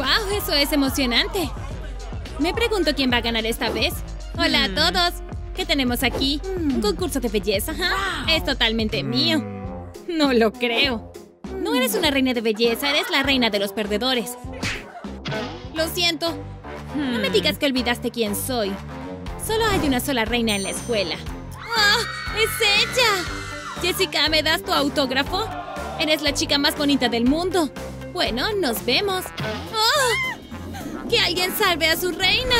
¡Wow! Eso es emocionante. Me pregunto quién va a ganar esta vez. Hola a todos. ¿Qué tenemos aquí? ¿Un concurso de belleza? Es totalmente mío. No lo creo. No eres una reina de belleza, eres la reina de los perdedores. Lo siento. No me digas que olvidaste quién soy. Solo hay una sola reina en la escuela. ¡Ah! ¡Es ella! Jessica, ¿me das tu autógrafo? Eres la chica más bonita del mundo. Bueno, nos vemos. ¡Oh! ¡Que alguien salve a su reina!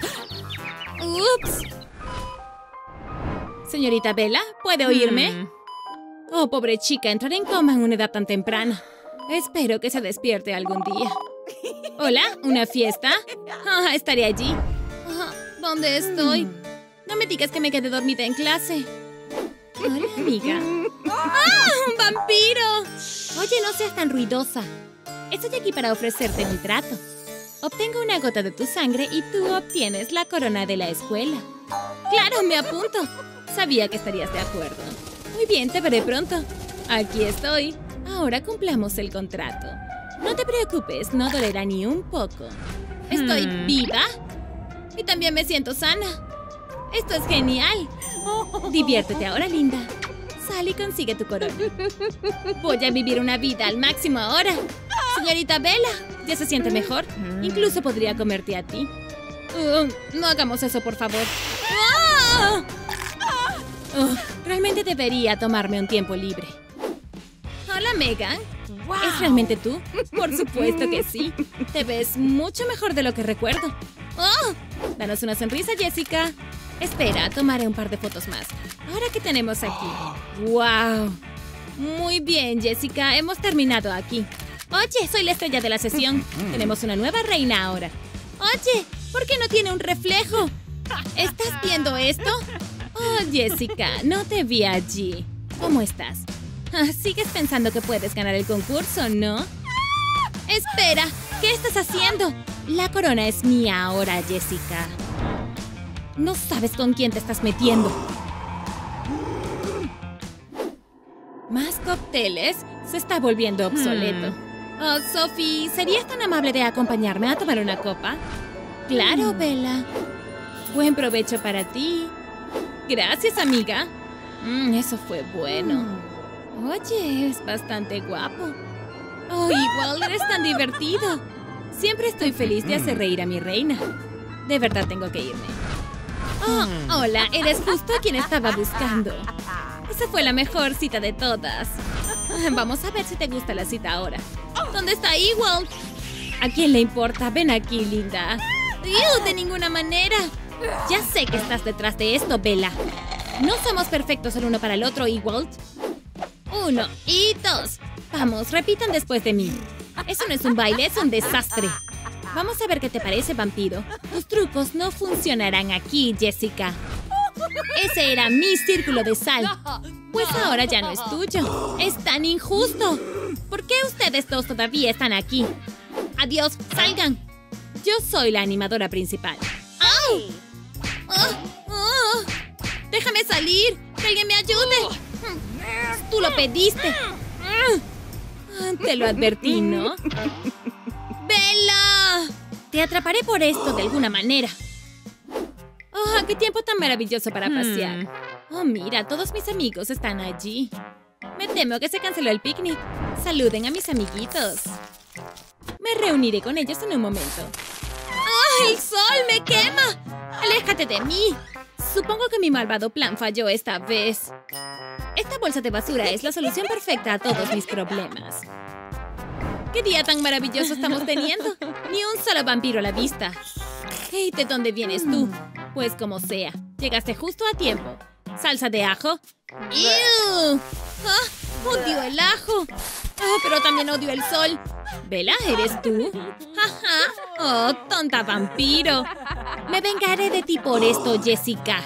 ¡Ups! Señorita Bella, ¿puede oírme? Oh, pobre chica, entrar en coma en una edad tan temprana. Espero que se despierte algún día. ¿Hola? ¿Una fiesta? Estaré allí. ¿Dónde estoy? No me digas que me quedé dormida en clase. Hola, amiga. ¡Un vampiro! Oye, no seas tan ruidosa. Estoy aquí para ofrecerte un trato. Obtengo una gota de tu sangre y tú obtienes la corona de la escuela. ¡Claro, me apunto! Sabía que estarías de acuerdo. Muy bien, te veré pronto. Aquí estoy. Ahora cumplamos el contrato. No te preocupes, no dolerá ni un poco. ¿Estoy viva? Y también me siento sana. ¡Esto es genial! Diviértete ahora, linda. Sal y consigue tu corona. Voy a vivir una vida al máximo ahora. Señorita Bella, ¿ya se siente mejor? Incluso podría comerte a ti. No hagamos eso, por favor. Realmente debería tomarme un tiempo libre. Hola, Megan. ¿Es realmente tú? Por supuesto que sí. Te ves mucho mejor de lo que recuerdo. Danos una sonrisa, Jessica. Espera, tomaré un par de fotos más. Ahora, ¿qué tenemos aquí? ¡Wow! Muy bien, Jessica. Hemos terminado aquí. Oye, soy la estrella de la sesión. Tenemos una nueva reina ahora. Oye, ¿por qué no tiene un reflejo? ¿Estás viendo esto? Oh, Jessica, no te vi allí. ¿Cómo estás? ¿Sigues pensando que puedes ganar el concurso, no? ¡Espera! ¿Qué estás haciendo? La corona es mía ahora, Jessica. No sabes con quién te estás metiendo. ¿Más cócteles? Se está volviendo obsoleto. Oh, Sophie, ¿serías tan amable de acompañarme a tomar una copa? Claro, Bella. Buen provecho para ti. Gracias, amiga. Eso fue bueno. Oye, es bastante guapo. Oh, igual eres tan divertido. Siempre estoy feliz de hacer reír a mi reina. De verdad tengo que irme. Oh, hola, eres justo quien estaba buscando. Esa fue la mejor cita de todas. Vamos a ver si te gusta la cita ahora. ¿Dónde está Ewald? ¿A quién le importa? Ven aquí, linda. De ninguna manera. Ya sé que estás detrás de esto, Bella. No somos perfectos el uno para el otro, Ewald. 1 y 2. Vamos, repitan después de mí. Eso no es un baile, es un desastre. Vamos a ver qué te parece, vampiro. Tus trucos no funcionarán aquí, Jessica. Ese era mi círculo de sal. Pues ahora ya no es tuyo. Es tan injusto. ¿Por qué ustedes dos todavía están aquí? Adiós, salgan. Yo soy la animadora principal. ¡Au! ¡Déjame salir! ¡Que alguien me ayude! ¡Tú lo pediste! Te lo advertí, ¿no? ¡Bella! Te atraparé por esto de alguna manera. ¡Oh, qué tiempo tan maravilloso para pasear! Oh, mira, todos mis amigos están allí. Me temo que se canceló el picnic. Saluden a mis amiguitos. Me reuniré con ellos en un momento. ¡Oh, el sol me quema! ¡Aléjate de mí! Supongo que mi malvado plan falló esta vez. Esta bolsa de basura es la solución perfecta a todos mis problemas. ¡Qué día tan maravilloso estamos teniendo! Ni un solo vampiro a la vista. Hey, ¿de dónde vienes tú? Pues como sea, llegaste justo a tiempo. ¿Salsa de ajo? ¡Ew! ¡Odio el ajo! Pero también odio el sol. ¿Bella, eres tú? ¡Jaja! ¡Oh, tonta vampiro! Me vengaré de ti por esto, Jessica.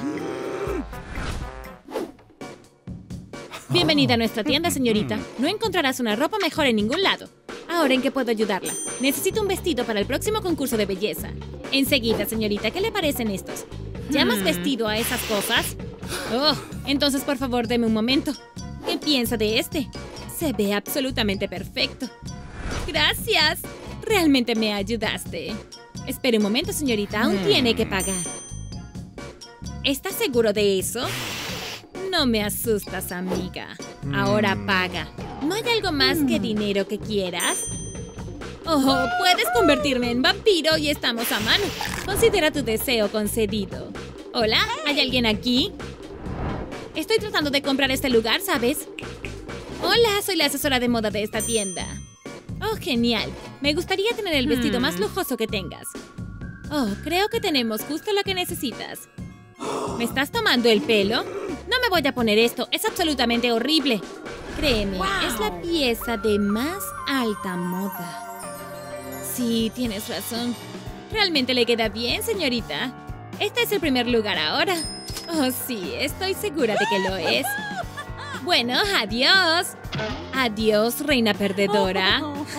Bienvenida a nuestra tienda, señorita. No encontrarás una ropa mejor en ningún lado. Ahora, ¿en qué puedo ayudarla? Necesito un vestido para el próximo concurso de belleza. Enseguida, señorita, ¿qué le parecen estos? ¿Ya hemos vestido a esas cosas? Oh, entonces, por favor, deme un momento. ¿Qué piensa de este? Se ve absolutamente perfecto. ¡Gracias! Realmente me ayudaste. Espere un momento, señorita. Aún tiene que pagar. ¿Estás seguro de eso? No me asustas, amiga. Ahora paga. ¿No hay algo más que dinero que quieras? Oh, puedes convertirme en vampiro y estamos a mano. Considera tu deseo concedido. Hola, ¿hay alguien aquí? Estoy tratando de comprar este lugar, ¿sabes? Hola, soy la asesora de moda de esta tienda. Oh, genial. Me gustaría tener el vestido más lujoso que tengas. Oh, creo que tenemos justo lo que necesitas. ¿Me estás tomando el pelo? No me voy a poner esto. Es absolutamente horrible. Créeme, es la pieza de más alta moda. Sí, tienes razón. Realmente le queda bien, señorita. Este es el primer lugar ahora. Oh, sí, estoy segura de que lo es. Bueno, adiós. Adiós, reina perdedora.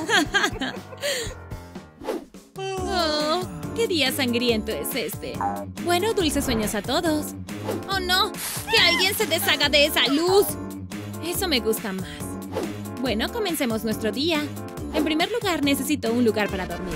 Oh, qué día sangriento es este. Bueno, dulces sueños a todos. Oh, no, que alguien se deshaga de esa luz. Eso me gusta más. Bueno, comencemos nuestro día. En primer lugar, necesito un lugar para dormir.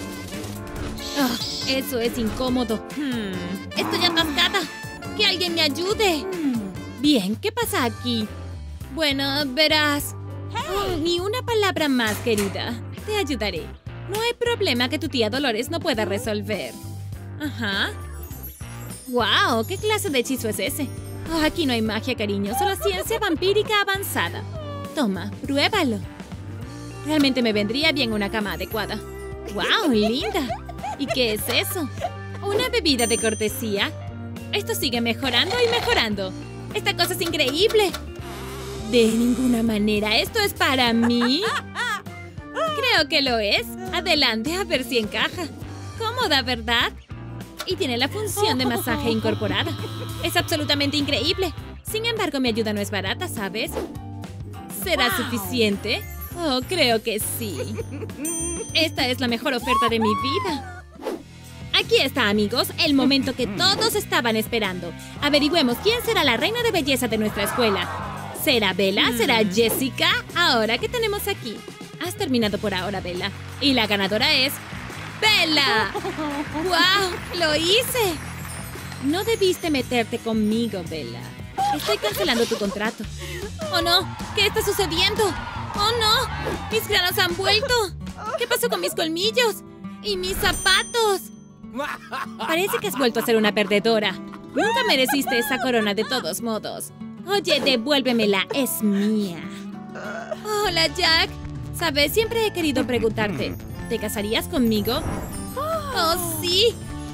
Oh, eso es incómodo. Estoy atascada. ¡Que alguien me ayude! Bien, ¿qué pasa aquí? Bueno, verás. Oh, ni una palabra más, querida. Te ayudaré. No hay problema que tu tía Dolores no pueda resolver. Ajá. ¡Wow! ¿Qué clase de hechizo es ese? Oh, aquí no hay magia, cariño. Solo ciencia vampírica avanzada. Toma, pruébalo. Realmente me vendría bien una cama adecuada. ¡Wow! ¡Linda! ¿Y qué es eso? ¿Una bebida de cortesía? Esto sigue mejorando y mejorando. ¡Esta cosa es increíble! De ninguna manera, ¿esto es para mí? Creo que lo es. Adelante, a ver si encaja. Cómoda, ¿verdad? Y tiene la función de masaje incorporada. Es absolutamente increíble. Sin embargo, mi ayuda no es barata, ¿sabes? ¿Será suficiente? Oh, creo que sí. Esta es la mejor oferta de mi vida. Aquí está, amigos, el momento que todos estaban esperando. Averigüemos quién será la reina de belleza de nuestra escuela. ¿Será Bella? ¿Será Jessica? Ahora, ¿qué tenemos aquí? Has terminado por ahora, Bella. Y la ganadora es... ¡Bella! ¡Wow! ¡Lo hice! No debiste meterte conmigo, Bella. Estoy cancelando tu contrato. ¡Oh, no! ¿Qué está sucediendo? ¡Oh, no! ¡Mis granos han vuelto! ¿Qué pasó con mis colmillos? ¡Y mis zapatos! Parece que has vuelto a ser una perdedora. Nunca mereciste esa corona de todos modos. Oye, devuélvemela, es mía. Hola, Jack. ¿Sabes? Siempre he querido preguntarte, ¿te casarías conmigo? ¡Oh, sí!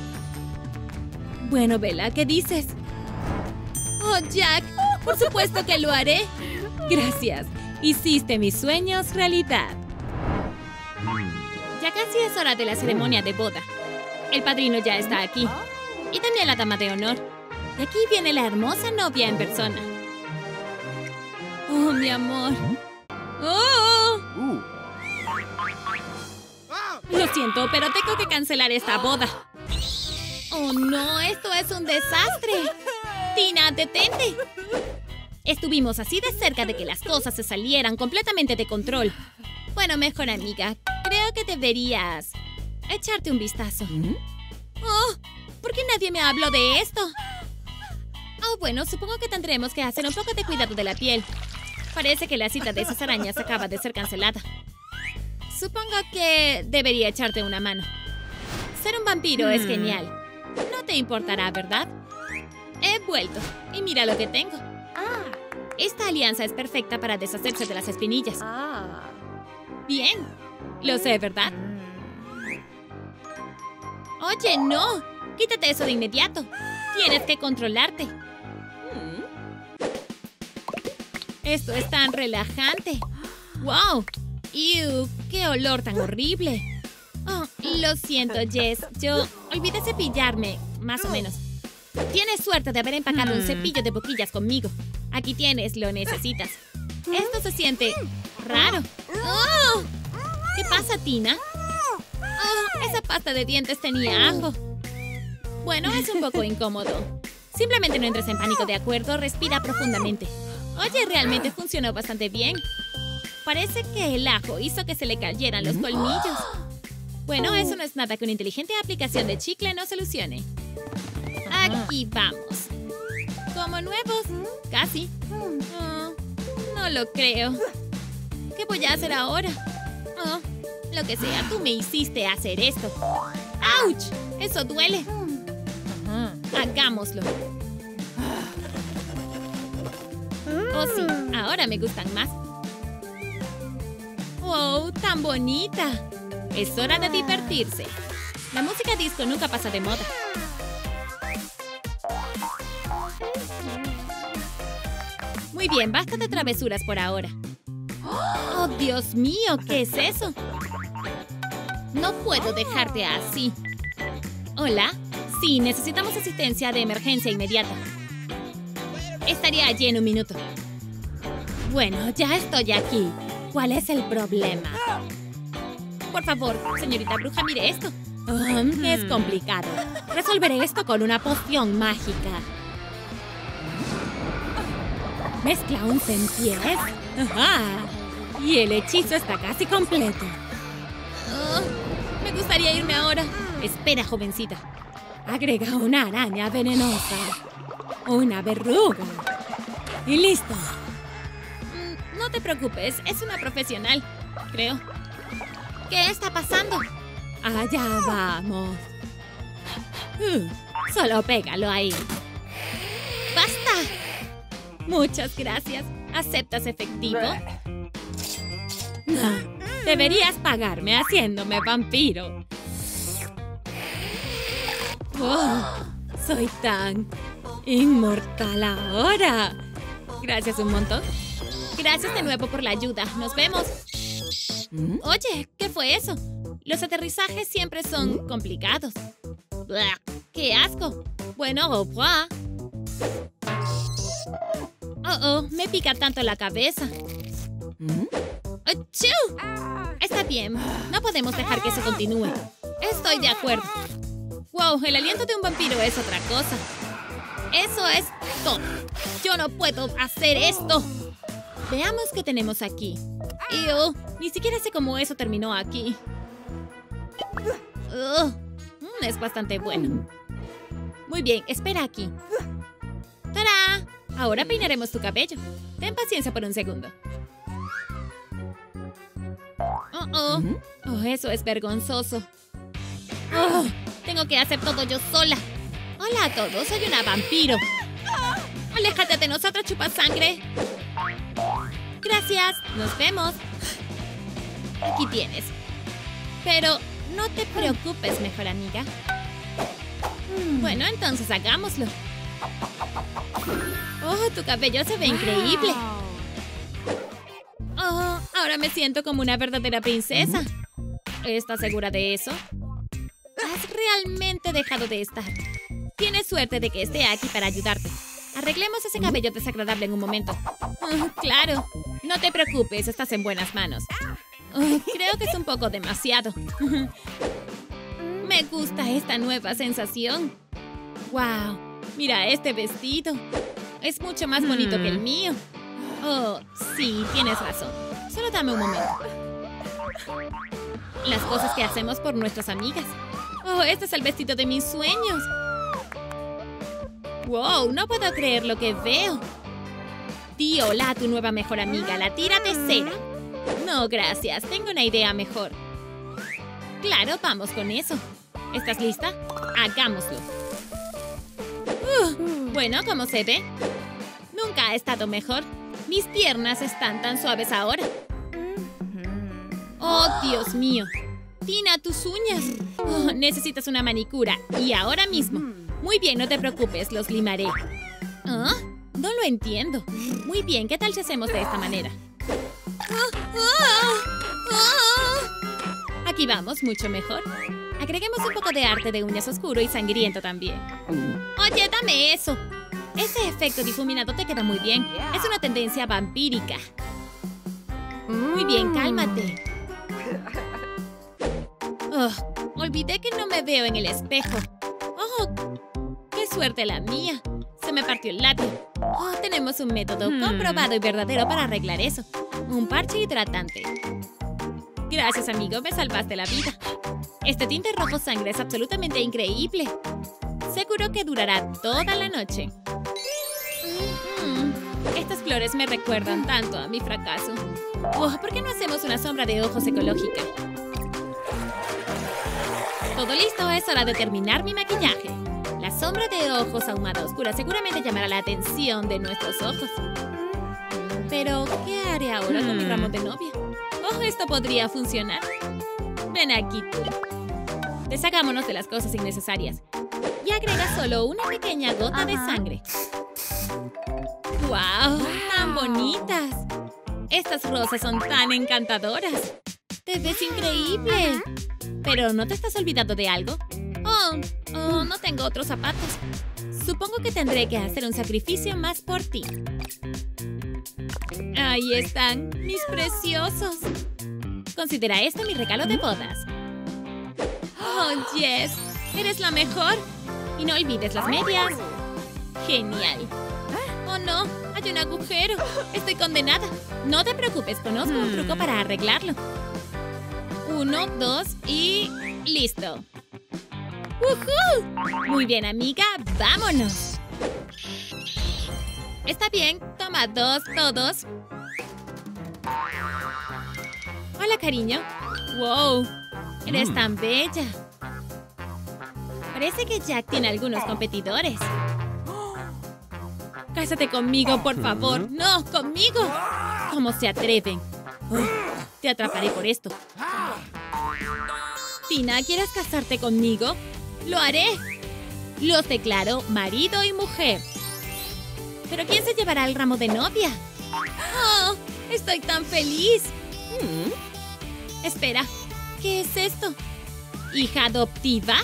Bueno, Bella, ¿qué dices? ¡Oh, Jack! ¡Por supuesto que lo haré! Gracias. Hiciste mis sueños realidad. Ya casi es hora de la ceremonia de boda. El padrino ya está aquí. Y también la dama de honor. Y aquí viene la hermosa novia en persona. ¡Oh, mi amor! ¡Oh! Lo siento, pero tengo que cancelar esta boda. ¡Oh, no! ¡Esto es un desastre! ¡Tina, detente! Estuvimos así de cerca de que las cosas se salieran completamente de control. Bueno, mejor amiga, creo que deberías echarte un vistazo. ¡Oh! ¿Por qué nadie me habló de esto? Oh, bueno, supongo que tendremos que hacer un poco de cuidado de la piel. Parece que la cita de esas arañas acaba de ser cancelada. Supongo que debería echarte una mano. Ser un vampiro es genial. No te importará, ¿verdad? He vuelto. Y mira lo que tengo. Esta alianza es perfecta para deshacerse de las espinillas. Bien. Lo sé, ¿verdad? Oye, no. Quítate eso de inmediato. Tienes que controlarte. Esto es tan relajante. ¡Wow! ¡Ew! ¡Qué olor tan horrible! Oh, lo siento, Jess. Yo olvidé cepillarme, más o menos. Tienes suerte de haber empacado un cepillo de boquillas conmigo. Aquí tienes, lo necesitas. Esto se siente raro. ¡Oh! ¿Qué pasa, Tina? Oh, esa pasta de dientes tenía ajo. Bueno, es un poco incómodo. Simplemente no entres en pánico, ¿de acuerdo? Respira profundamente. Oye, realmente funcionó bastante bien. Parece que el ajo hizo que se le cayeran los colmillos. Bueno, eso no es nada que una inteligente aplicación de chicle no solucione. Aquí vamos. Como nuevos. Casi. Oh, no lo creo. ¿Qué voy a hacer ahora? Oh, lo que sea, tú me hiciste hacer esto. ¡Auch! Eso duele. Hagámoslo. Oh, sí, ahora me gustan más. ¡Wow! ¡Tan bonita! Es hora de divertirse. La música disco nunca pasa de moda. Muy bien, basta de travesuras por ahora. ¡Oh, Dios mío! ¿Qué es eso? No puedo dejarte así. ¿Hola? Sí, necesitamos asistencia de emergencia inmediata. Estaría allí en un minuto. Bueno, ya estoy aquí. ¿Cuál es el problema? Por favor, señorita bruja, mire esto. Es complicado. Resolveré esto con una poción mágica. Mezcla un pies. ¡Ajá! Y el hechizo está casi completo. Me gustaría irme ahora. Espera, jovencita. Agrega una araña venenosa. Una verruga. Y listo. No te preocupes, es una profesional, creo. ¿Qué está pasando? Allá vamos. Solo pégalo ahí. ¡Basta! Muchas gracias. ¿Aceptas efectivo? No. Deberías pagarme haciéndome vampiro. Oh, soy tan inmortal ahora. Gracias un montón. Gracias de nuevo por la ayuda. Nos vemos. Oye, ¿qué fue eso? Los aterrizajes siempre son complicados. Blah, ¡qué asco! Bueno, au revoir. Me pica tanto la cabeza. ¡Achú! Está bien. No podemos dejar que eso continúe. Estoy de acuerdo. Wow, el aliento de un vampiro es otra cosa. Eso es todo. Yo no puedo hacer esto. Veamos qué tenemos aquí. Ni siquiera sé cómo eso terminó aquí. Es bastante bueno. Muy bien, espera aquí. ¡Tará! Ahora peinaremos tu cabello. Ten paciencia por un segundo. Eso es vergonzoso. Tengo que hacer todo yo sola. Hola a todos, soy una vampiro. Aléjate de nosotros, chupasangre. Gracias, nos vemos. Aquí tienes. Pero no te preocupes, mejor amiga. Bueno, entonces hagámoslo. Oh, tu cabello se ve increíble. Oh, ahora me siento como una verdadera princesa. ¿Estás segura de eso? Has realmente dejado de estar. Tienes suerte de que esté aquí para ayudarte. Arreglemos ese cabello desagradable en un momento. Claro. No te preocupes, estás en buenas manos. Creo que es un poco demasiado. Me gusta esta nueva sensación. ¡Wow! Mira este vestido. Es mucho más bonito que el mío. Oh, sí, tienes razón. Solo dame un momento. Las cosas que hacemos por nuestras amigas. Oh, este es el vestido de mis sueños. ¡Wow! No puedo creer lo que veo. Di hola a tu nueva mejor amiga, la tira de cera. No, gracias. Tengo una idea mejor. Claro, vamos con eso. ¿Estás lista? Hagámoslo. Bueno, ¿cómo se ve? Nunca ha estado mejor. Mis piernas están tan suaves ahora. ¡Oh, Dios mío! Tina, tus uñas. Necesitas una manicura. Y ahora mismo. Muy bien, no te preocupes, los limaré. ¿Ah? No lo entiendo. Muy bien, ¿qué tal si hacemos de esta manera? Aquí vamos, mucho mejor. Agreguemos un poco de arte de uñas oscuro y sangriento también. Oye, dame eso. Ese efecto difuminado te queda muy bien. Es una tendencia vampírica. Muy bien, cálmate. Olvidé que no me veo en el espejo. ¡Qué suerte la mía! Se me partió el labio. Tenemos un método comprobado y verdadero para arreglar eso. Un parche hidratante. Gracias, amigo. Me salvaste la vida. Este tinte rojo sangre es absolutamente increíble. Seguro que durará toda la noche. Estas flores me recuerdan tanto a mi fracaso. ¿Por qué no hacemos una sombra de ojos ecológica? Todo listo, es hora de terminar mi maquillaje. La sombra de ojos ahumada oscura seguramente llamará la atención de nuestros ojos. Pero, ¿qué haré ahora con mi ramo de novia? Esto podría funcionar. Ven aquí tú. Deshagámonos de las cosas innecesarias. Y agrega solo una pequeña gota de sangre. ¡Wow! ¡Tan bonitas! Estas rosas son tan encantadoras. ¡Te ves increíble! ¿Pero no te estás olvidando de algo? No tengo otros zapatos. Supongo que tendré que hacer un sacrificio más por ti. Ahí están, mis preciosos. Considera esto mi regalo de bodas. ¡Oh, Jess! ¡Eres la mejor! Y no olvides las medias. ¡Genial! ¡Oh, no! ¡Hay un agujero! ¡Estoy condenada! No te preocupes, conozco un truco para arreglarlo. 1, 2 y... ¡listo! ¡Woohoo! Muy bien, amiga. ¡Vámonos! Está bien. Toma 2 todos. Hola, cariño. ¡Wow! Eres tan bella. Parece que Jack tiene algunos competidores. Cásate conmigo, por favor. ¡No, conmigo! ¿Cómo se atreven? Te atraparé por esto. Tina, ¿quieres casarte conmigo? ¡Lo haré! Los declaro marido y mujer. ¿Pero quién se llevará el ramo de novia? ¡Oh! ¡Estoy tan feliz! Espera, ¿qué es esto? ¿Hija adoptiva?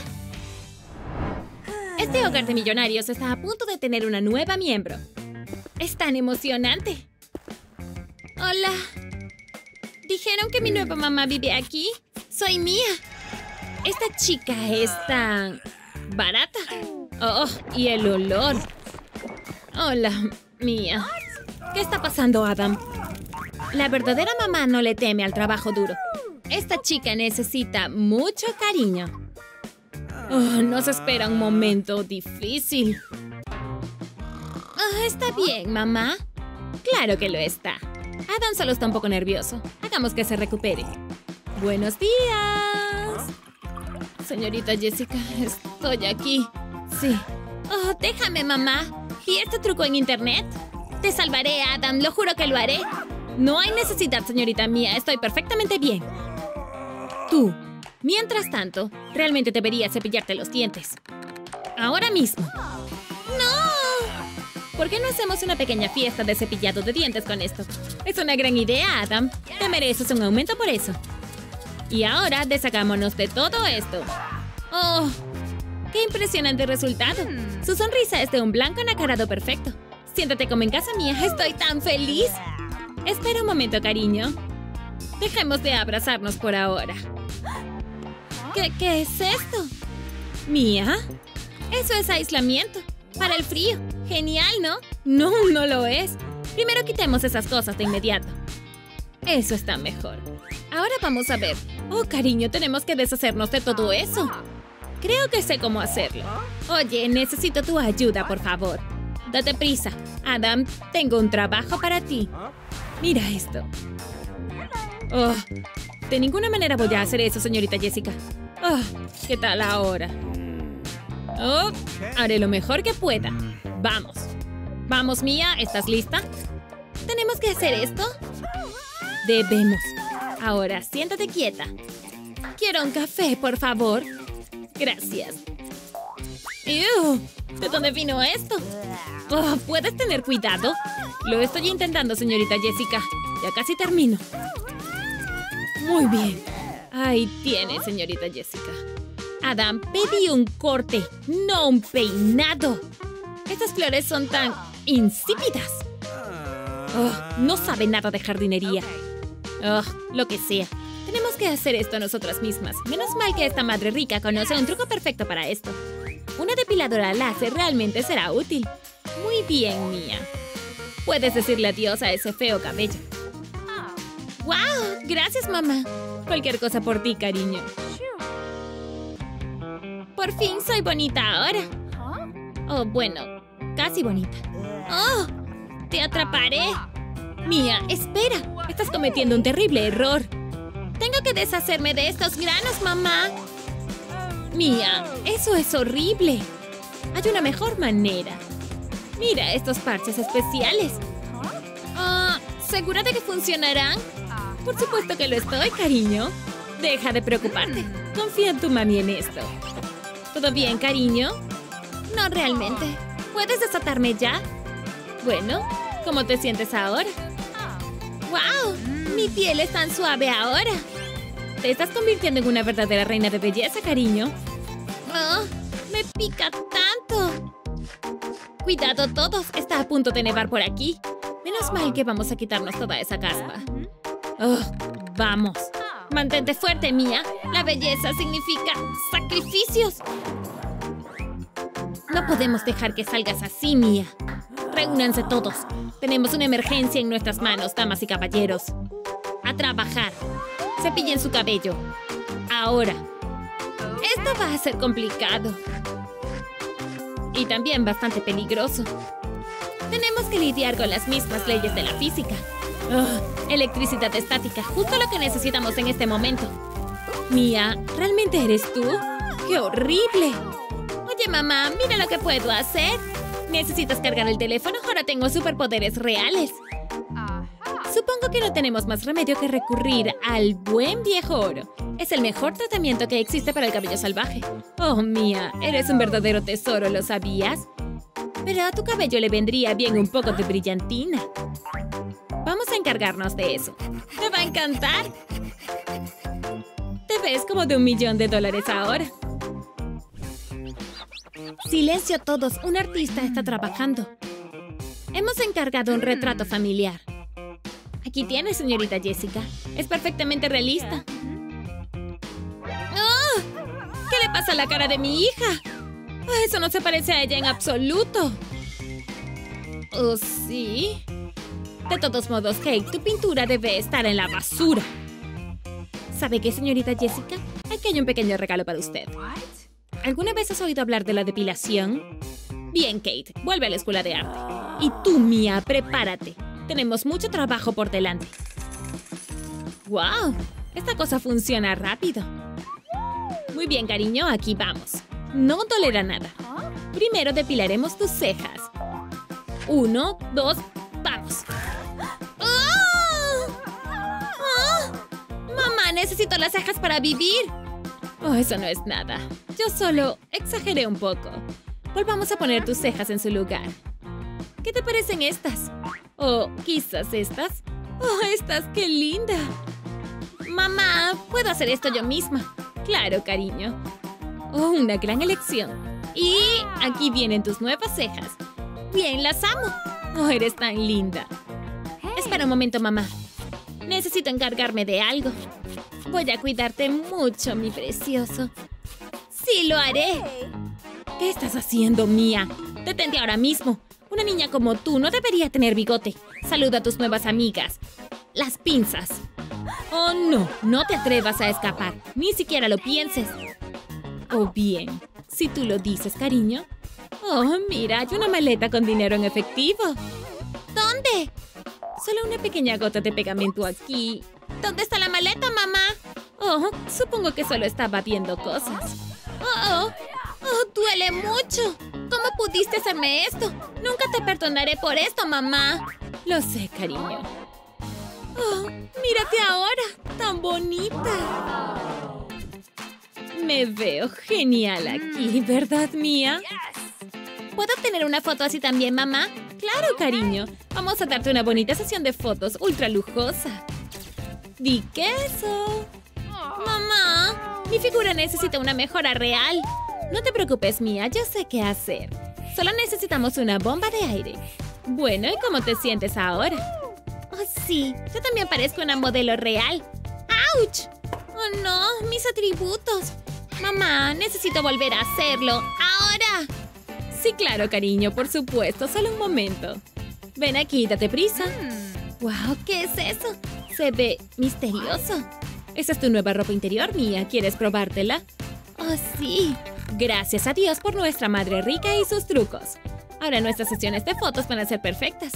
Este hogar de millonarios está a punto de tener una nueva miembro. ¡Es tan emocionante! ¡Hola! ¿Dijeron que mi nueva mamá vive aquí? ¡Soy Mia! Esta chica es tan... barata. ¡Oh! Y el olor. Hola, Mia. ¿Qué está pasando, Adam? La verdadera mamá no le teme al trabajo duro. Esta chica necesita mucho cariño. Nos espera un momento difícil. ¿Está bien, mamá? Claro que lo está. Adam solo está un poco nervioso. Hagamos que se recupere. ¡Buenos días! Señorita Jessica, estoy aquí. Sí. Déjame, mamá. ¿Vi este truco en internet? Te salvaré, Adam. Lo juro que lo haré. No hay necesidad, señorita Mia. Estoy perfectamente bien. Tú, mientras tanto, realmente deberías cepillarte los dientes. Ahora mismo. ¡No! ¿Por qué no hacemos una pequeña fiesta de cepillado de dientes con esto? Es una gran idea, Adam. Te mereces un aumento por eso. Y ahora deshagámonos de todo esto. ¡Oh! ¡Qué impresionante resultado! Su sonrisa es de un blanco nacarado perfecto. Siéntate como en casa mía. ¡Estoy tan feliz! Espera un momento, cariño. Dejemos de abrazarnos por ahora. ¿Qué es esto? ¿Mía? Eso es aislamiento. Para el frío. Genial, ¿no? No, no lo es. Primero quitemos esas cosas de inmediato. Eso está mejor. Ahora vamos a ver. Oh, cariño, tenemos que deshacernos de todo eso. Creo que sé cómo hacerlo. Oye, necesito tu ayuda, por favor. Date prisa. Adam, tengo un trabajo para ti. Mira esto. Oh, de ninguna manera voy a hacer eso, señorita Jessica. Oh, ¿qué tal ahora? Oh, haré lo mejor que pueda. Vamos. Vamos, Mia, ¿estás lista? ¿Tenemos que hacer esto? Debemos. Ahora, siéntate quieta. Quiero un café, por favor. Gracias. ¡Ew! ¿De dónde vino esto? Oh, ¿puedes tener cuidado? Lo estoy intentando, señorita Jessica. Ya casi termino. Muy bien. Ahí tiene, señorita Jessica. Adam, pedí un corte, no un peinado. Estas flores son tan insípidas. Oh, no sabe nada de jardinería. Oh, lo que sea. Tenemos que hacer esto nosotras mismas. Menos mal que esta madre rica conoce un truco perfecto para esto. Una depiladora láser realmente será útil. Muy bien, Mia. Puedes decirle adiós a ese feo cabello. ¡Wow! Gracias, mamá. Cualquier cosa por ti, cariño. Por fin soy bonita ahora. Oh, bueno, casi bonita. ¡Oh! ¡Te atraparé! Mía, espera. Estás cometiendo un terrible error. Tengo que deshacerme de estos granos, mamá. Mía, eso es horrible. Hay una mejor manera. Mira estos parches especiales. ¿Segura de que funcionarán? Por supuesto que lo estoy, cariño. Deja de preocuparte. Confía en tu mami en esto. ¿Todo bien, cariño? No realmente. ¿Puedes desatarme ya? Bueno, ¿cómo te sientes ahora? ¡Wow! Mi piel es tan suave ahora. Te estás convirtiendo en una verdadera reina de belleza, cariño. ¡Oh! ¡Me pica tanto! Cuidado todos, está a punto de nevar por aquí. Menos mal que vamos a quitarnos toda esa caspa. ¡Oh! ¡Vamos! Mantente fuerte, Mía. La belleza significa sacrificios. No podemos dejar que salgas así, Mía. Reúnanse todos. Tenemos una emergencia en nuestras manos, damas y caballeros. A trabajar. Cepillen su cabello. Ahora. Esto va a ser complicado. Y también bastante peligroso. Tenemos que lidiar con las mismas leyes de la física. Electricidad estática, justo lo que necesitamos en este momento. Mía, ¿realmente eres tú? ¡Qué horrible! Oye, mamá, mira lo que puedo hacer. ¿Necesitas cargar el teléfono? Ahora tengo superpoderes reales. Supongo que no tenemos más remedio que recurrir al buen viejo oro. Es el mejor tratamiento que existe para el cabello salvaje. Oh, Mía, eres un verdadero tesoro, ¿lo sabías? Pero a tu cabello le vendría bien un poco de brillantina. Vamos a encargarnos de eso. ¡Te va a encantar! Te ves como de $1.000.000 ahora. Silencio todos, un artista está trabajando. Hemos encargado un retrato familiar. Aquí tiene, señorita Jessica. Es perfectamente realista. ¡Oh! ¿Qué le pasa a la cara de mi hija? Oh, eso no se parece a ella en absoluto. ¿Oh, sí? De todos modos, Kate, tu pintura debe estar en la basura. ¿Sabe qué, señorita Jessica? Aquí hay un pequeño regalo para usted. ¿Alguna vez has oído hablar de la depilación? Bien, Kate, vuelve a la escuela de arte. Y tú, Mía, prepárate. Tenemos mucho trabajo por delante. ¡Wow! Esta cosa funciona rápido. Muy bien, cariño, aquí vamos. No dolerá nada. Primero depilaremos tus cejas. 1, 2, ¡vamos! ¡Oh! ¡Oh! ¡Mamá, necesito las cejas para vivir! Oh, eso no es nada. Yo solo exageré un poco. Volvamos a poner tus cejas en su lugar. ¿Qué te parecen estas? ¿O quizás estas? ¡Oh, estas! ¡Qué linda! Mamá, ¿puedo hacer esto yo misma? Claro, cariño. ¡Oh, una gran elección! Y aquí vienen tus nuevas cejas. Bien, las amo. ¡Oh, eres tan linda! Espera un momento, mamá. Necesito encargarme de algo. Voy a cuidarte mucho, mi precioso. ¡Sí, lo haré! ¿Qué estás haciendo, Mía? Detente ahora mismo. Una niña como tú no debería tener bigote. Saluda a tus nuevas amigas. Las pinzas. Oh, no. No te atrevas a escapar. Ni siquiera lo pienses. Oh, bien. Si tú lo dices, cariño. Oh, mira, hay una maleta con dinero en efectivo. ¿Dónde? Solo una pequeña gota de pegamento aquí. ¿Dónde está la maleta, mamá? Oh, supongo que solo estaba viendo cosas. Oh, duele mucho. ¿Cómo pudiste hacerme esto? Nunca te perdonaré por esto, mamá. Lo sé, cariño. Oh, mírate ahora, tan bonita. Me veo genial aquí, ¿verdad, Mía? ¿Puedo tener una foto así también, mamá? Claro, cariño. Vamos a darte una bonita sesión de fotos ultra lujosa. ¡Di queso! Mamá, mi figura necesita una mejora real. No te preocupes, Mía, yo sé qué hacer. Solo necesitamos una bomba de aire. Bueno, ¿y cómo te sientes ahora? Oh, sí, yo también parezco una modelo real. ¡Auch! Oh, no, mis atributos. Mamá, necesito volver a hacerlo. ¡Ahora! Sí, claro, cariño, por supuesto. Solo un momento. Ven aquí, date prisa. ¡Wow! ¿Qué es eso? Se ve misterioso. Esa es tu nueva ropa interior, Mía. ¿Quieres probártela? Oh, sí. Gracias a Dios por nuestra madre rica y sus trucos. Ahora nuestras sesiones de fotos van a ser perfectas.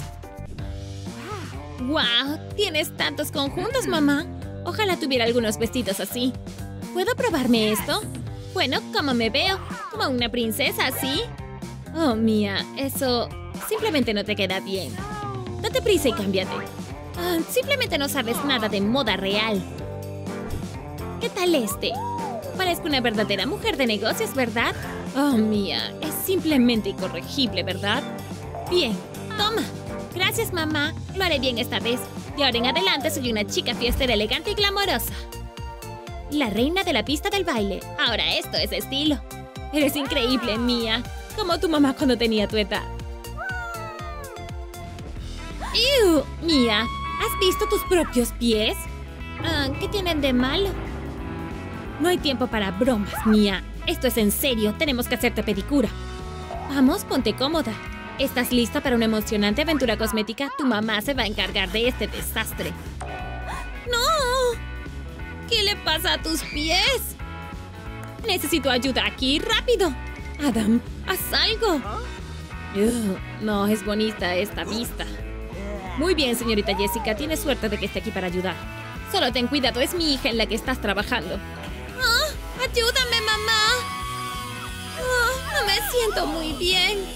¡Wow! Tienes tantos conjuntos, mamá. Ojalá tuviera algunos vestidos así. ¿Puedo probarme esto? Bueno, ¿cómo me veo? ¿Como una princesa, así? Oh, Mia, eso simplemente no te queda bien. Date prisa y cámbiate. Simplemente no sabes nada de moda real. ¿Qué tal este? Parezco una verdadera mujer de negocios, ¿verdad? Oh, Mia, es simplemente incorregible, ¿verdad? Bien, toma. Gracias, mamá. Lo haré bien esta vez. De ahora en adelante soy una chica fiestera elegante y glamorosa. La reina de la pista del baile. Ahora esto es estilo. Eres increíble, Mia. Como tu mamá cuando tenía tu edad. ¡Ew! Mia, ¿has visto tus propios pies? ¿Qué tienen de malo? No hay tiempo para bromas, Mia. Esto es en serio. Tenemos que hacerte pedicura. Vamos, ponte cómoda. ¿Estás lista para una emocionante aventura cosmética? Tu mamá se va a encargar de este desastre. ¡No! ¿Qué le pasa a tus pies? Necesito ayuda aquí, rápido. Adam, haz algo. No, es bonita esta vista. Muy bien, señorita Jessica. Tienes suerte de que esté aquí para ayudar. Solo ten cuidado, es mi hija en la que estás trabajando. ¡Ayúdame, mamá! No me siento muy bien.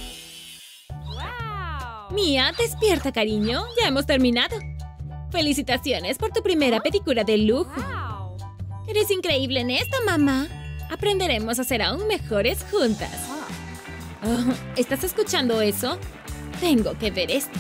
Mia, despierta, cariño. Ya hemos terminado. Felicitaciones por tu primera pedicura de lujo. Eres increíble en esto, mamá. Aprenderemos a ser aún mejores juntas. ¿Estás escuchando eso? Tengo que ver esto.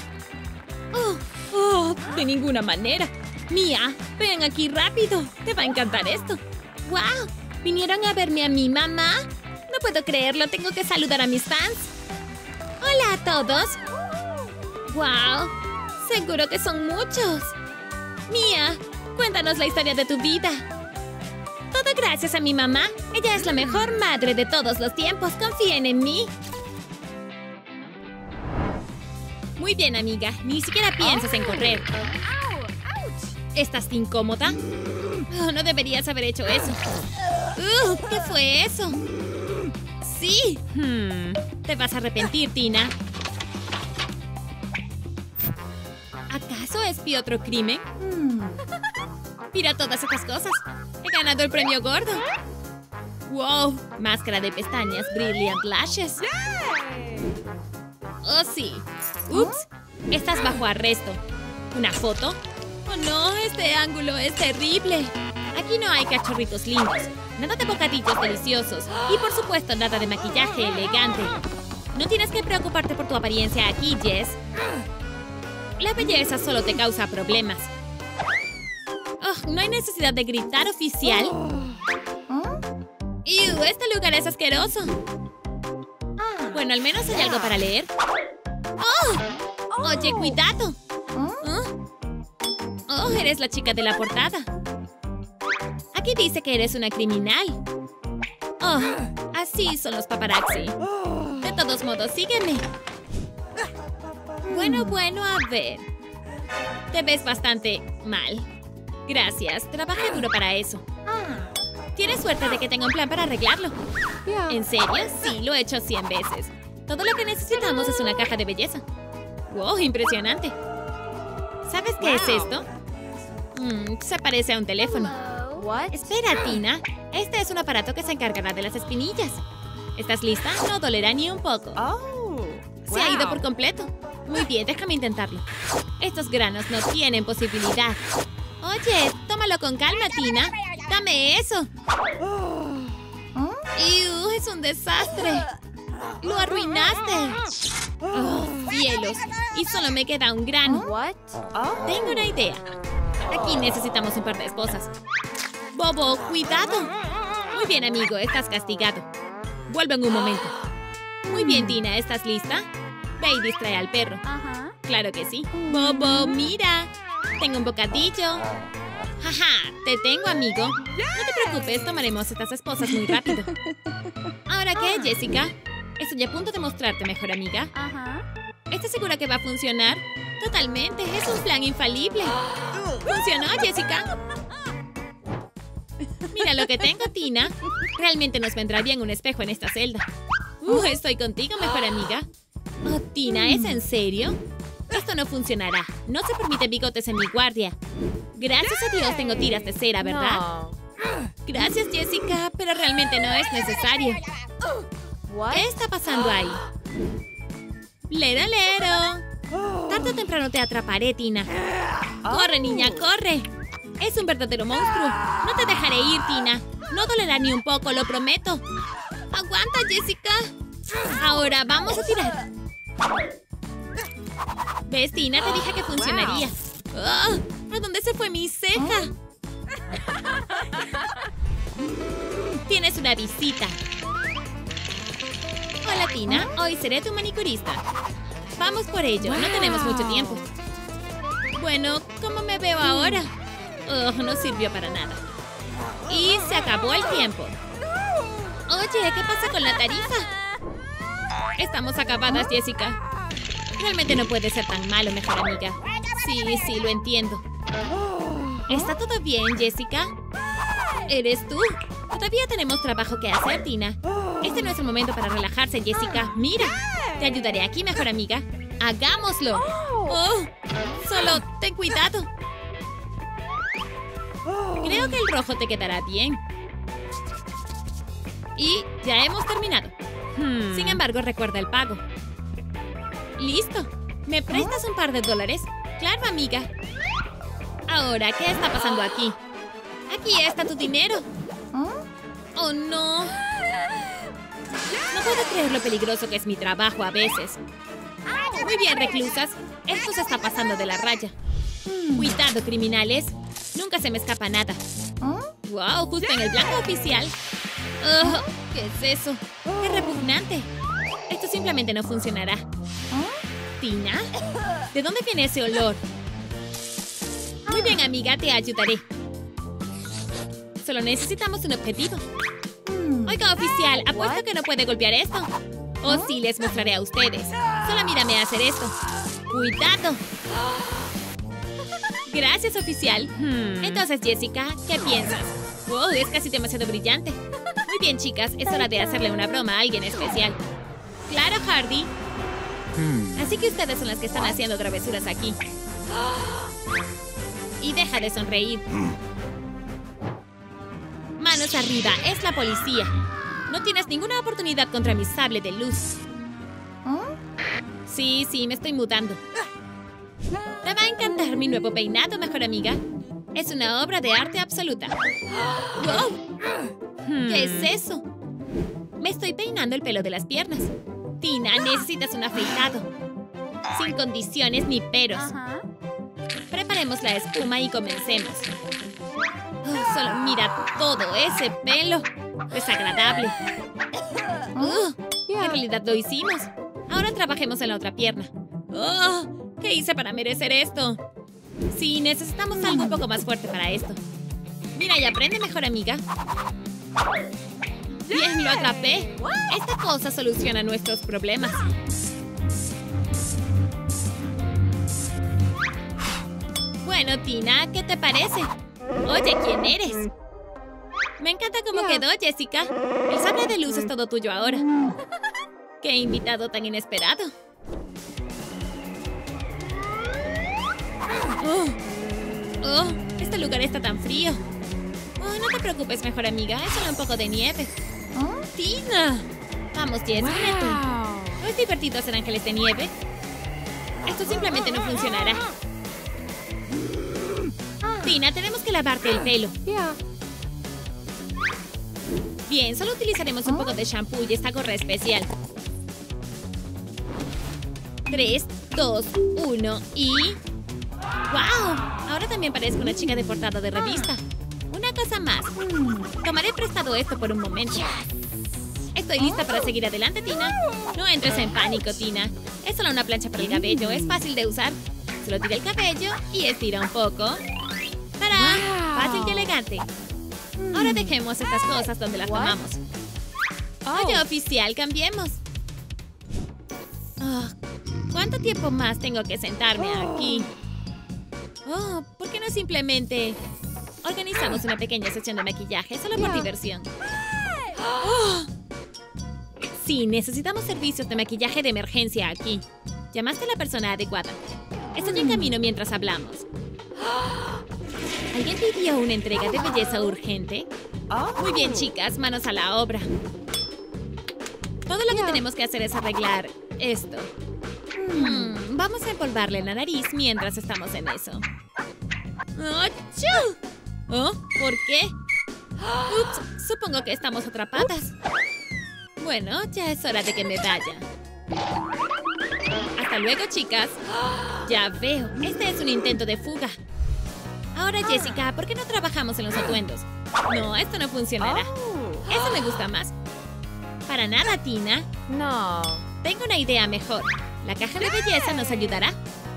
De ninguna manera. Mia, ven aquí rápido. Te va a encantar esto. ¡Wow! ¿Vinieron a verme a mi mamá? No puedo creerlo. Tengo que saludar a mis fans. Hola a todos. ¡Wow! Seguro que son muchos. Mia, cuéntanos la historia de tu vida. Todo gracias a mi mamá. Ella es la mejor madre de todos los tiempos. Confíen en mí. Muy bien, amiga. Ni siquiera piensas en correr. ¿Estás incómoda? No deberías haber hecho eso. ¿Qué fue eso? ¡Sí! Te vas a arrepentir, Tina. ¿Acaso espié otro crimen? Mira todas estas cosas. He ganado el premio gordo. ¡Wow! Máscara de pestañas, Brilliant Lashes. ¡Oh, sí! ¡Ups! Estás bajo arresto. ¿Una foto? ¡Oh, no! Este ángulo es terrible. Aquí no hay cachorritos lindos. Nada de bocadillos deliciosos. Y, por supuesto, nada de maquillaje elegante. No tienes que preocuparte por tu apariencia aquí, Jess. La belleza solo te causa problemas. No hay necesidad de gritar, oficial. ¡Ew! Este lugar es asqueroso. Bueno, al menos hay algo para leer. Oye, cuidado. Eres la chica de la portada. Aquí dice que eres una criminal. Así son los paparazzi. De todos modos, sígueme. Bueno, a ver. Te ves bastante mal. Gracias, trabajé duro para eso. Tienes suerte de que tenga un plan para arreglarlo. ¿En serio? Sí, lo he hecho 100 veces. Todo lo que necesitamos es una caja de belleza. ¡Wow! ¡Impresionante! ¿Sabes qué es esto? Se parece a un teléfono. Espera, Tina. Este es un aparato que se encargará de las espinillas. ¿Estás lista? No dolerá ni un poco. Se ha ido por completo. Muy bien, déjame intentarlo. Estos granos no tienen posibilidad. Oye, tómalo con calma, Tina. ¡Dame eso! ¡Ew! ¡Es un desastre! ¡Lo arruinaste! ¡Cielos! Y solo me queda un grano. Tengo una idea. Aquí necesitamos un par de esposas. ¡Bobo, cuidado! Muy bien, amigo, estás castigado. Vuelvo en un momento. Muy bien, Tina, ¿estás lista? Ve y distrae al perro. Claro que sí. Bobo, mira. Tengo un bocadillo. ¡Jaja! Te tengo, amigo. No te preocupes, tomaremos estas esposas muy rápido. ¿Ahora qué, Jessica? Estoy a punto de mostrarte, mejor amiga. ¿Estás segura que va a funcionar? Totalmente, es un plan infalible. ¿Funcionó, Jessica? Mira lo que tengo, Tina. Realmente nos vendrá bien un espejo en esta celda. Estoy contigo, mejor amiga. Oh, Tina, ¿es en serio? Esto no funcionará. No se permiten bigotes en mi guardia. Gracias a Dios tengo tiras de cera, ¿verdad? No. Gracias, Jessica, pero realmente no es necesario. ¿Qué está pasando ahí? ¡Lero, lero! Tarde o temprano te atraparé, Tina. ¡Corre, niña, corre! Es un verdadero monstruo. No te dejaré ir, Tina. No dolerá ni un poco, lo prometo. ¡Aguanta, Jessica! Ahora vamos a tirar. ¿Ves, Tina? Te dije que funcionaría. Oh, ¿a dónde se fue mi ceja? Tienes una visita. Hola, Tina. Hoy seré tu manicurista. Vamos por ello. No tenemos mucho tiempo. Bueno, ¿cómo me veo ahora? Oh, no sirvió para nada. Y se acabó el tiempo. Oye, ¿qué pasa con la tarifa? Estamos acabadas, Jessica. Realmente no puede ser tan malo, mejor amiga. Sí, lo entiendo. ¿Está todo bien, Jessica? ¿Eres tú? Todavía tenemos trabajo que hacer, Tina. Este no es el momento para relajarse, Jessica. Mira, te ayudaré aquí, mejor amiga. ¡Hagámoslo! ¡Oh! Solo ten cuidado. Creo que el rojo te quedará bien. Y ya hemos terminado. Sin embargo, recuerda el pago. ¡Listo! ¿Me prestas un par de dólares? ¡Claro, amiga! Ahora, ¿qué está pasando aquí? Aquí está tu dinero. ¡Oh, no! No puedo creer lo peligroso que es mi trabajo a veces. Muy bien, reclusas. Esto se está pasando de la raya. Cuidado, criminales. Nunca se me escapa nada. ¡Wow! Justo en el blanco oficial. Oh, ¿qué es eso? ¡Qué repugnante! Esto simplemente no funcionará. ¿Tina? ¿De dónde viene ese olor? Muy bien, amiga, te ayudaré. Solo necesitamos un objetivo. Oiga, oficial, apuesto que no puede golpear esto. Oh, sí, les mostraré a ustedes. Solo mírame hacer esto. ¡Cuidado! Gracias, oficial. Entonces, Jessica, ¿qué piensas? Wow, es casi demasiado brillante. Muy bien, chicas, es hora de hacerle una broma a alguien especial. ¡Claro, Hardy! Así que ustedes son las que están haciendo travesuras aquí. Y deja de sonreír. Manos arriba, es la policía. No tienes ninguna oportunidad contra mi sable de luz. Sí, me estoy mudando. Te va a encantar mi nuevo peinado, mejor amiga. Es una obra de arte absoluta. ¡Wow! ¿Qué es eso? Me estoy peinando el pelo de las piernas. Tina, necesitas un afeitado. Sin condiciones ni peros. Preparemos la espuma y comencemos. Oh, solo mira todo ese pelo. Desagradable. En realidad lo hicimos. Ahora trabajemos en la otra pierna. Oh, ¿qué hice para merecer esto? Sí, necesitamos algo un poco más fuerte para esto. Mira y aprende, mejor amiga. Bien, lo atrapé. Esta cosa soluciona nuestros problemas. Bueno, Tina, ¿qué te parece? Oye, ¿quién eres? Me encanta cómo quedó, Jessica. El sable de luz es todo tuyo ahora. ¡Qué invitado tan inesperado! Oh, este lugar está tan frío. Oh, no te preocupes, mejor amiga. Es solo un poco de nieve. ¡Tina! Vamos, Jess, ¿no es divertido hacer ángeles de nieve? Esto simplemente no funcionará. Tina, tenemos que lavarte el pelo. Bien, solo utilizaremos un poco de shampoo y esta gorra especial. 3, 2, 1 y... ¡Wow! Ahora también parezco una chica de portada de revista. Una cosa más. Tomaré prestado esto por un momento. Estoy lista para seguir adelante, Tina. No entres en pánico, Tina. Es solo una plancha para el cabello. Es fácil de usar. Solo tira el cabello y estira un poco. ¡Tarán! Fácil y elegante. Ahora dejemos estas cosas donde las tomamos. Oye, oficial, cambiemos. Oh, ¿cuánto tiempo más tengo que sentarme aquí? Oh, ¿por qué no simplemente organizamos una pequeña sesión de maquillaje solo por diversión? Oh. Sí, necesitamos servicios de maquillaje de emergencia aquí. Llamaste a la persona adecuada. Estoy en camino mientras hablamos. ¿Alguien pidió una entrega de belleza urgente? Muy bien, chicas, manos a la obra. Todo lo que tenemos que hacer es arreglar esto. Vamos a empolvarle la nariz mientras estamos en eso. ¡Achú! ¿Oh? ¿Por qué? Ups, supongo que estamos atrapadas. Bueno, ya es hora de que me vaya. Hasta luego, chicas. Ya veo, este es un intento de fuga. Ahora, Jessica, ¿por qué no trabajamos en los atuendos? No, esto no funcionará. Eso me gusta más. Para nada, Tina. No. Tengo una idea mejor. La caja de belleza nos ayudará.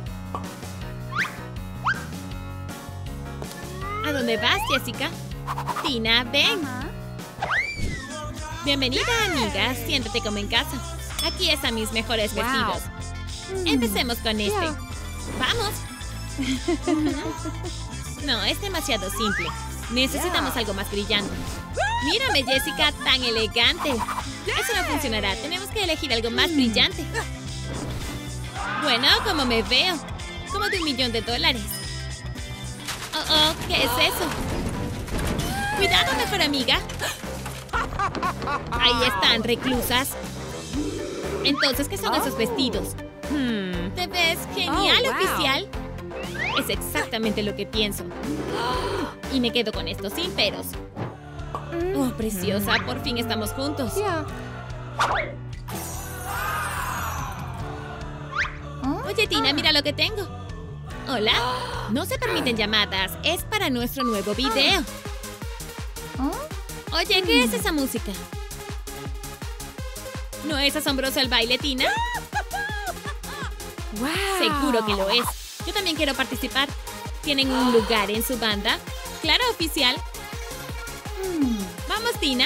¿A dónde vas, Jessica? Tina, ven. Bienvenida, amiga. Siéntate como en casa. Aquí están mis mejores vestidos. Empecemos con este. ¡Vamos! No, es demasiado simple. Necesitamos algo más brillante. Mírame, Jessica, tan elegante. Eso no funcionará. Tenemos que elegir algo más brillante. Bueno, ¿cómo me veo? Como de $1.000.000. Oh, ¿qué es eso? Cuidado, mejor amiga. Ahí están, reclusas. Entonces, ¿qué son esos vestidos? ¿Te ves genial, oficial? Es exactamente lo que pienso. Y me quedo con esto sin peros. Oh, preciosa, por fin estamos juntos. Oye, Tina, mira lo que tengo. Hola. No se permiten llamadas. Es para nuestro nuevo video. Oye, ¿qué es esa música? ¿No es asombroso el baile, Tina? Wow. Seguro que lo es. Yo también quiero participar. ¿Tienen un lugar en su banda? Claro, oficial. Vamos, Tina.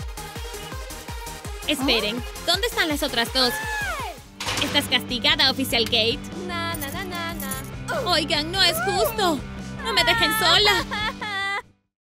Esperen, ¿dónde están las otras dos? Estás castigada, oficial Kate. Oigan, no es justo. No me dejen sola.